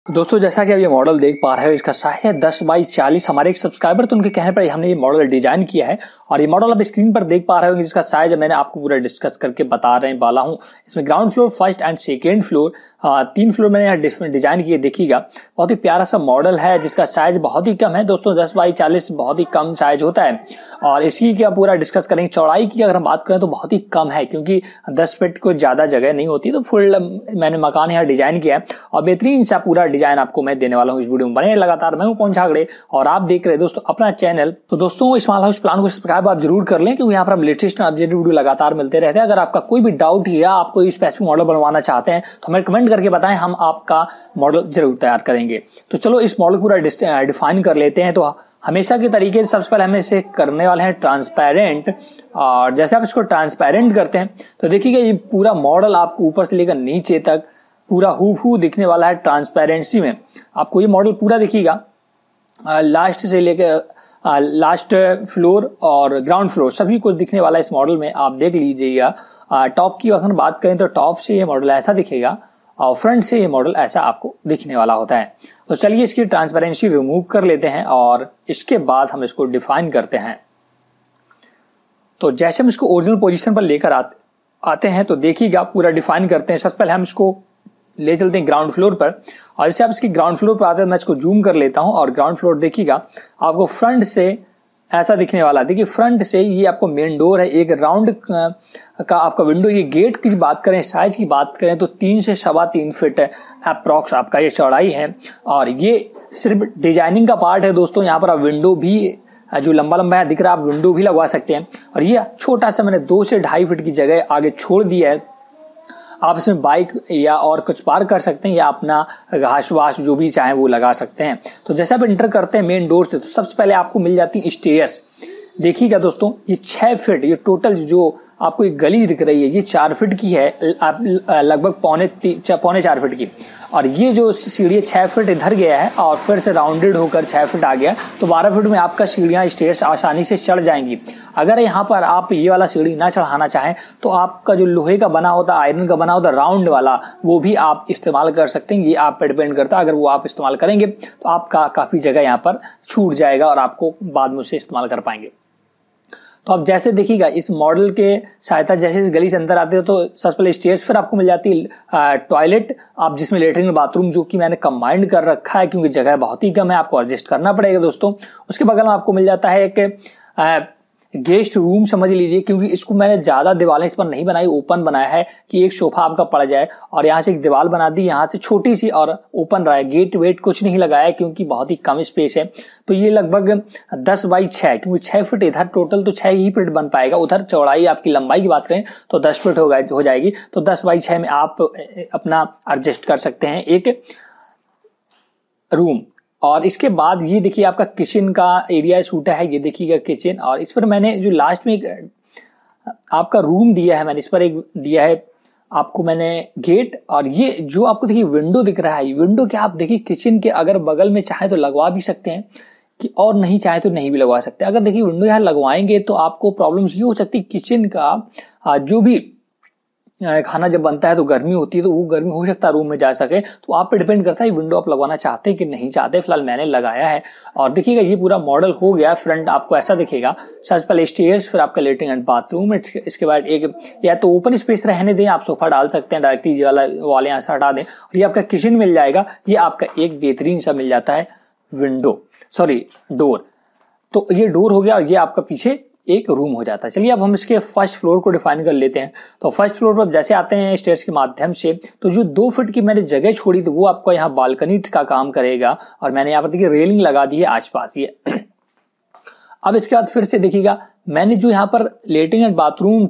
दोस्तों जैसा कि आप ये मॉडल देख पा रहे हो, इसका साइज है 10x40। हमारे एक सब्सक्राइबर तो उनके कहने पर हमने ये मॉडल डिजाइन किया है और ये मॉडल आप स्क्रीन पर देख पा रहे हो जिसका साइज मैंने आपको पूरा डिस्कस करके बता रहे वाला हूँ। इसमें ground floor, first and second floor, 3 floor मैंने यहाँ डिजाइन किए। देखिएगा बहुत ही प्यारा सा मॉडल है जिसका साइज बहुत ही कम है दोस्तों, 10x40 बहुत ही कम साइज होता है। और इसकी क्या पूरा डिस्कस करेंगे। चौड़ाई की अगर हम बात करें तो बहुत ही कम है क्योंकि 10 फीट को ज्यादा जगह नहीं होती, तो फुल मैंने मकान यहाँ डिजाइन किया है और बेहतरीन सा पूरा डिजाइन आपको मैं देने वाला हूँ इस वीडियो में। बने लगातार, मैं हूँ पवन झागड़े और आप देख रहे हैं दोस्तों अपना चैनल। तो दोस्तों स्मॉल हाउस प्लान को सब्सक्राइब आप जरूर कर लें क्योंकि यहाँ पर हम लेटेस्ट अपडेटेड वीडियो लगातार मिलते रहते हैं। अगर आपका कोई भी डाउट या आप कोई स्पेसिफिक मॉडल बनवाना चाहते हैं तो हमें कमेंट करके बताएं, हम आपका मॉडल जरूर तैयार करेंगे। तो चलो इस मॉडल को पूरा डिफाइन कर लेते हैं। तो हमेशा के तरीके से सबसे पहले हम इसे करने वाले हैं ट्रांसपेरेंट। और जैसे आप इसको ट्रांसपेरेंट करते हैं तो देखिएगा ये पूरा मॉडल आपको ऊपर से लेकर नीचे तक पूरा हूबहू दिखने वाला है ट्रांसपेरेंसी में। आपको ये मॉडल पूरा दिखिएगा, लास्ट से लेकर लास्ट फ्लोर और ग्राउंड फ्लोर सभी कुछ दिखने वाला है इस मॉडल में। आप देख लीजिएगा। टॉप की अगर बात करें तो टॉप से ये मॉडल ऐसा दिखेगा और फ्रंट से ये मॉडल ऐसा आपको दिखने वाला होता है। तो चलिए इसकी ट्रांसपेरेंसी रिमूव कर लेते हैं और इसके बाद हम इसको डिफाइन करते हैं। तो जैसे हम इसको ओरिजिनल पोजीशन पर लेकर आते हैं तो देखिएगा पूरा डिफाइन करते हैं। सबसे पहले हम इसको ले चलते हैं ग्राउंड फ्लोर पर और जैसे आप इसकी ग्राउंड फ्लोर पर आते हैं मैं इसको जूम कर लेता हूं और ग्राउंड फ्लोर देखिएगा आपको फ्रंट से ऐसा दिखने वाला है। देखिए फ्रंट से ये आपको मेन डोर है, एक राउंड का आपका विंडो। ये गेट की बात करें, साइज की बात करें तो 3 से 3.25 फीट अप्रॉक्स आपका ये चौड़ाई है। और ये सिर्फ डिजाइनिंग का पार्ट है दोस्तों, यहाँ पर आप विंडो भी जो लंबा लंबा है दिख रहा है, आप विंडो भी लगवा सकते हैं। और ये छोटा सा मैंने 2 से 2.5 फीट की जगह आगे छोड़ दिया है। आप इसमें बाइक या और कुछ पार्क कर सकते हैं या अपना घास वास जो भी चाहे वो लगा सकते हैं। तो जैसे आप एंटर करते हैं मेन डोर से तो सबसे पहले आपको मिल जाती है स्टेयर्स। देखिएगा दोस्तों ये 6 फीट, ये टोटल जो आपको एक गली दिख रही है ये 4 फीट की है, लगभग पौने 4 फीट की। और ये जो सीढ़ी 6 फीट इधर गया है और फिर से राउंडेड होकर 6 फीट आ गया, तो 12 फीट में आपका सीढ़ियां स्टेयर्स आसानी से चढ़ जाएंगी। अगर यहाँ पर आप ये वाला सीढ़ी ना चढ़ाना चाहें तो आपका जो लोहे का बना होता, आयरन का बना होता राउंड वाला, वो भी आप इस्तेमाल कर सकते हैं। ये आप पे डिपेंड करता है, अगर वो आप इस्तेमाल करेंगे तो आपका काफी जगह यहाँ पर छूट जाएगा और आपको बाद में उसे इस्तेमाल कर पाएंगे। तो आप जैसे देखिएगा इस मॉडल के सहायता जैसे इस गली से अंदर आते हो तो सबसे पहले स्टेयर्स, फिर आपको मिल जाती है टॉयलेट, आप जिसमें लेटरिन और बाथरूम जो कि मैंने कंबाइंड कर रखा है क्योंकि जगह बहुत ही कम है, आपको एडजस्ट करना पड़ेगा दोस्तों। उसके बगल में आपको मिल जाता है एक गेस्ट रूम समझ लीजिए, क्योंकि इसको मैंने ज्यादा दीवारें इस पर नहीं बनाई, ओपन बनाया है कि एक सोफा आपका पड़ जाए। और यहाँ से एक दीवार बना दी, यहाँ से छोटी सी और ओपन रहा है। गेट वेट कुछ नहीं लगाया है क्योंकि बहुत ही कम स्पेस है। तो ये लगभग 10x6 क्योंकि 6 फीट इधर टोटल तो 6 ही फीट बन पाएगा। उधर चौड़ाई आपकी लंबाई की बात करें तो 10 फीट हो जाएगी। तो 10x6 में आप अपना एडजस्ट कर सकते हैं एक रूम। और इसके बाद ये देखिए आपका किचन का एरिया सूटा है, ये देखिएगा किचन। और इस पर मैंने जो लास्ट में एक आपका रूम दिया है, मैंने इस पर एक दिया है आपको मैंने गेट। और ये जो आपको देखिए विंडो दिख रहा है, विंडो क्या आप देखिए किचन के अगर बगल में चाहे तो लगवा भी सकते हैं कि और नहीं चाहे तो नहीं भी लगवा सकते। अगर देखिए विंडो यहाँ लगवाएंगे तो आपको प्रॉब्लम ये हो सकती है, किचन का जो भी खाना जब बनता है तो गर्मी होती है, तो वो गर्मी हो सकता है रूम में जा सके। तो आप पे डिपेंड करता है विंडो आप लगवाना चाहते हैं कि नहीं चाहते। फिलहाल मैंने लगाया है। और देखिएगा ये पूरा मॉडल हो गया। फ्रंट आपको ऐसा दिखेगा, सबसे पहले स्टेयर्स, फिर आपका लेटरिन एंड बाथरूम। इसके बाद एक या तो ओपन स्पेस रहने दें, आप सोफा डाल सकते हैं डायरेक्टली, ये वाला वॉल यहाँ से हटा दें और ये आपका किचन मिल जाएगा। ये आपका एक बेहतरीन सा मिल जाता है डोर। तो ये डोर हो गया और ये आपका पीछे एक रूम हो जाता है। चलिए अब हम इसके फर्स्ट फ्लोर को डिफाइन कर लेते हैं। तो फर्स्ट फ्लोर पर जैसे आते हैं स्टेयर्स के माध्यम से, तो जो 2 फीट की मैंने जगह छोड़ी तो वो आपको यहाँ बालकनी का काम करेगा। और मैंने यहाँ पर देखिए रेलिंग लगा दी है आसपास ये। अब इसके बाद फिर से देखिएगा मैंने जो यहाँ पर लेटरिन एंड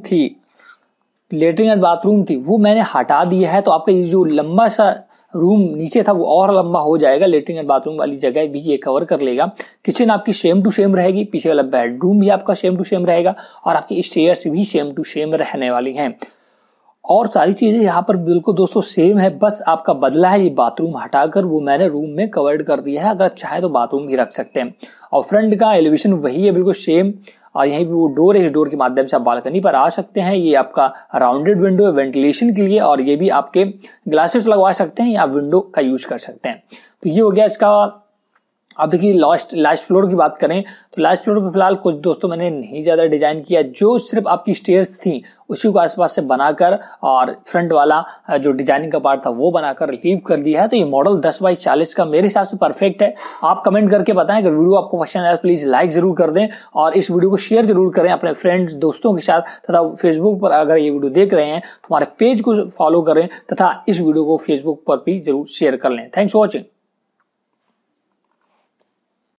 बाथरूम थी वो मैंने हटा दिया है। तो आपका ये जो लंबा सा रूम नीचे था वो और लंबा हो जाएगा, लेटरिन एंड बाथरूम वाली जगह भी ये कवर कर लेगा। किचन आपकी सेम टू सेम रहेगी, पीछे वाला बेडरूम भी आपका सेम टू सेम रहेगा और आपकी स्टेयर्स भी सेम टू सेम रहने वाली हैं। और सारी चीजें यहाँ पर बिल्कुल दोस्तों सेम है, बस आपका बदला है ये बाथरूम हटाकर वो मैंने रूम में कवर्ड कर दिया है। अगर चाहे तो बाथरूम भी रख सकते हैं। और फ्रंट का एलिवेशन वही है बिल्कुल सेम। और यहीं पे वो डोर है, इस डोर के माध्यम से आप बालकनी पर आ सकते हैं। ये आपका राउंडेड विंडो है वेंटिलेशन के लिए, और ये भी आपके ग्लासेस लगवा सकते हैं या विंडो का यूज कर सकते हैं। तो ये हो गया इसका। अब देखिए लास्ट फ्लोर की बात करें तो लास्ट फ्लोर पे फिलहाल कुछ दोस्तों मैंने नहीं ज्यादा डिजाइन किया, जो सिर्फ आपकी स्टेयर्स थी उसी को आसपास से बनाकर और फ्रंट वाला जो डिजाइनिंग का पार्ट था वो बनाकर लीव कर दिया है। तो ये मॉडल 10x40 का मेरे हिसाब से परफेक्ट है। आप कमेंट करके बताएं, अगर वीडियो आपको पसंद आया तो प्लीज लाइक जरूर कर दें और इस वीडियो को शेयर जरूर करें अपने फ्रेंड्स दोस्तों के साथ, तथा फेसबुक पर अगर ये वीडियो देख रहे हैं तो हमारे पेज को फॉलो करें तथा इस वीडियो को फेसबुक पर भी जरूर शेयर कर लें। Thanks for watching.